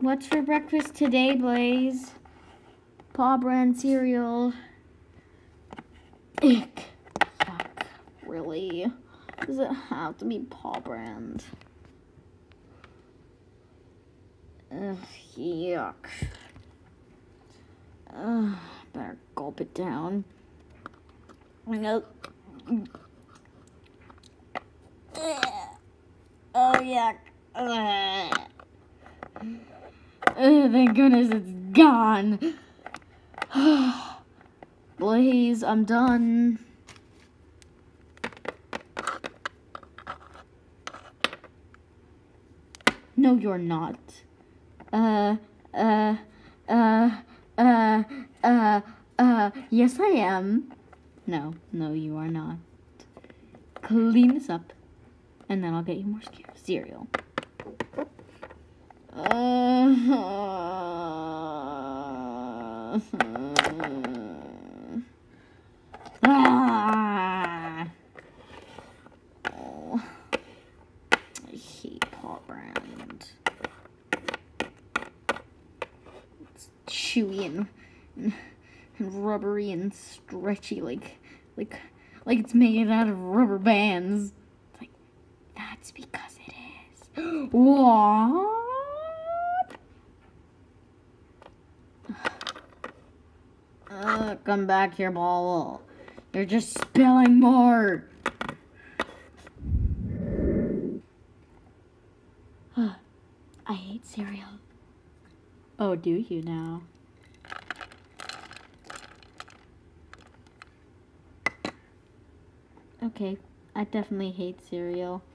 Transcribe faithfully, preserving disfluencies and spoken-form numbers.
What's for breakfast today, Blaze? Paw brand cereal. Ick. Yuck. Really? Does it have to be paw brand? Ugh, yuck. Ugh, better gulp it down. Nope. Oh, yuck. Ugh. Ugh, thank goodness it's gone. Blaze, I'm done. No, you're not. Uh, uh, uh, uh, uh, uh, yes I am. No, no you are not. Clean this up, and then I'll get you more cereal. Uh, ah. Oh, I hate paw brand. It's chewy and, and, and rubbery and stretchy, like like like it's made out of rubber bands. It's like, that's because it is. What? Uh, come back here, Ball. You're just spilling more. I hate cereal. Oh, do you now? Okay, I definitely hate cereal.